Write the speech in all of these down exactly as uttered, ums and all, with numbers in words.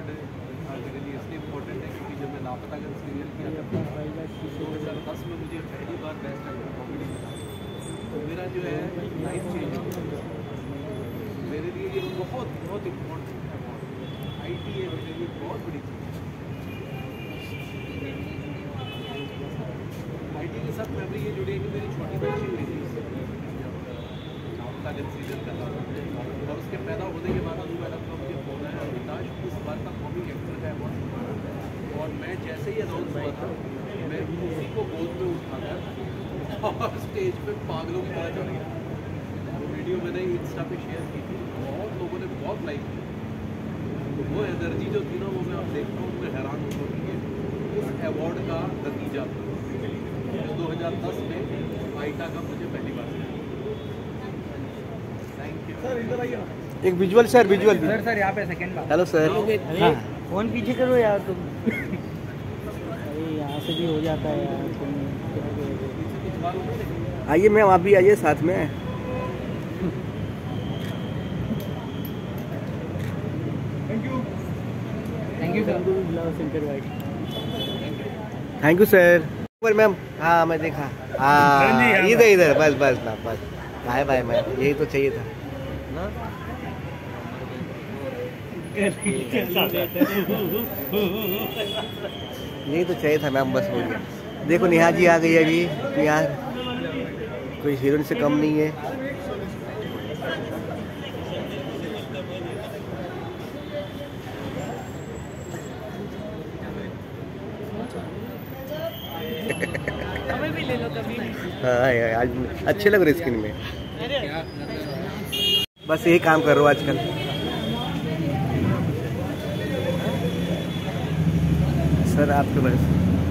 Award मेरे लिए इसलिए इम्पोर्टेंट है क्योंकि जब मैं लापतागंज सीरियल किया करता था दो हज़ार दस में मुझे पहली बार बेस्ट एक्टर कॉमेडी मिला, तो मेरा जो है लाइफ चेंज हो गया। मेरे लिए ये बहुत बहुत इम्पोर्टेंट अवार्ड आई टी है, मेरे लिए बहुत बड़ी चीज़ है। आई टी के साथ मेमोरी ये जुड़ी है कि मेरी छोटी बच्ची हुई थी लापतागंज सीरियल कर रहा था, और उसके पैदा होने के बाद मैडम का मुझे फोन आया अमिताज इस बार का कॉमिक एक्टर का अवार्ड, और मैं जैसे ही अनाउंस हुआ था मैं उसी को गोद में उठाकर और स्टेज पे पागलों की तरह चढ़ गया। वो वीडियो मैंने इंस्टा पे शेयर की थी, बहुत लोगों ने बहुत लाइक की। तो वो एनर्जी जो थी ना वो मैं अब देखता हूँ, मैं हैरान होता हूँ कि उस अवार्ड का नतीजा था दो हज़ार दस में आईटा का मुझे पहली बार। Thank you sir. इधर आइए एक visual sir, visual sir sir यहाँ पे सेकंड बार। Hello sir. हाँ फोन पीछे करो यार तुम। अरे यहाँ से भी हो जाता है यार तुम। आइए मैम, आप भी आइए साथ में। Thank you thank you sir. Thank you sir. Ma'am हाँ मैं देखा, हाँ इधर इधर बस बस ना बस। बाय बाय मैम, यही तो चाहिए था ना। यही तो चाहिए था मैम, बस हो गया। देखो नेहा जी आ गई अभी, तो यार कोई हीरोइन से कम नहीं है। हमें भी ले लो कभी। हाँ यार आज अच्छे लग रहे स्किन में। बस यही काम कर रहा हूँ आजकल। सर आपके बस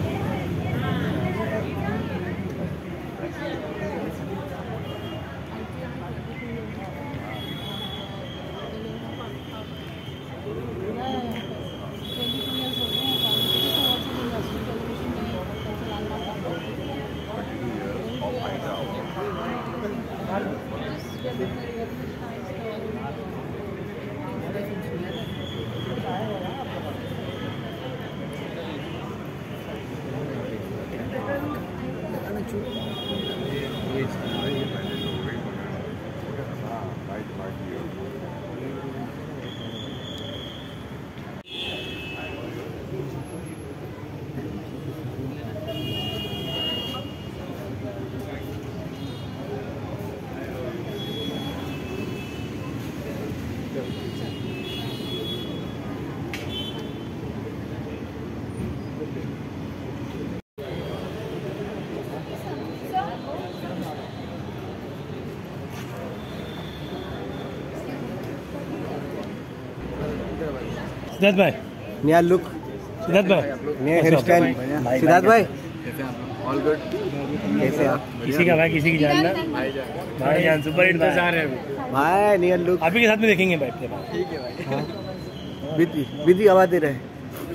सिद्धार्थ भाई, नया लुक, सिद्धार्थ भाई नया हेयर स्टाइल। सिद्धार्थ भाई ऑल गुड। कैसे आप? किसी का भाई किसी की जान ना भाई जान सुपर हिट तो जा रहे हैं भाई नया लुक अभी के साथ में देखेंगे बैठ के। ठीक है भाई। हाँ विधि विधि आवाज दे रहे हैं।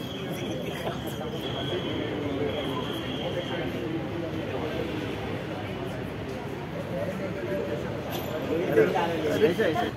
ऐसे ऐसे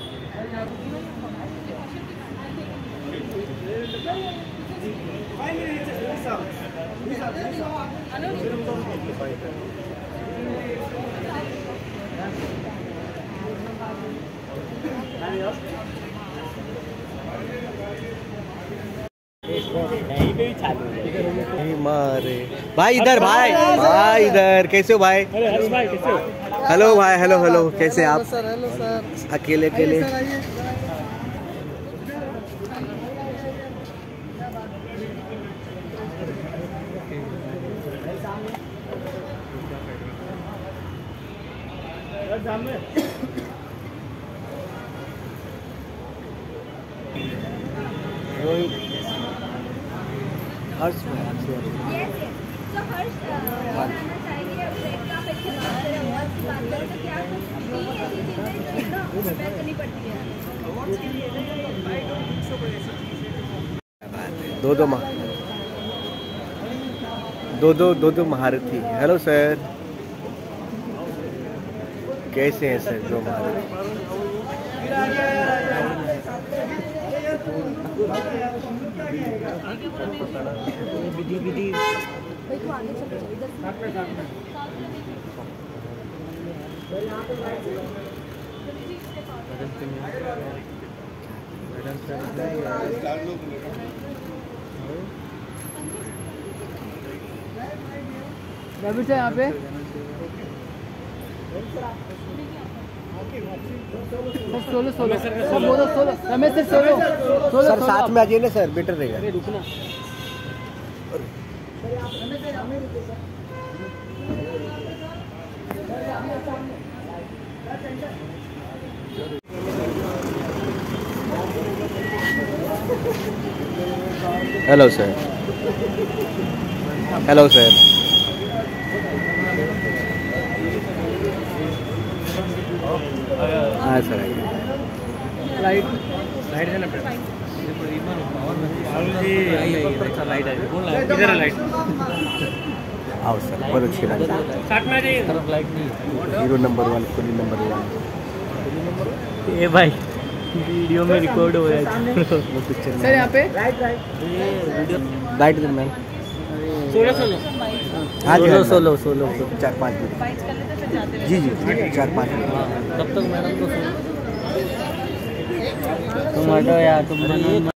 मारे भाई इधर, भाई भाई इधर। कैसे हो भाई? हेलो भाई, हेलो हेलो, कैसे आप? Sir hello sir. अकेले अकेले हर्ष दो दो मा दो दो दो दो महारथी। हेलो सर, कैसे हैं सर दो महारथी? विधि विधि रवि से यहाँ पे सोलो सोलो सर बोलो solo Ramesh sir solo solo sir साथ में आ जाइए ना सर, बेटर रहेगा। रुकना हेलो सर, हेलो सर। हाँ सर आइए। लाइट लाइट है ना लाइट है इधर है लाइट। आओ सर, बहुत अच्छी बात। साथ में आ जाइए। तरफ लाइट नहीं है। Hero number one, Puli number one. ये भाई वीडियो में रिकॉर्ड हो रहा है वो पिक्चर में सर यहाँ पे लाइट इधर मैम। सोलो सोलो हाँ जी, सोलो सोलो सोलो चार पाँच मिनट। बाइट कर लेते फिर जाते जी जी चार पाँच मिनट। तब तक मैडम को तुम हटो यार तुम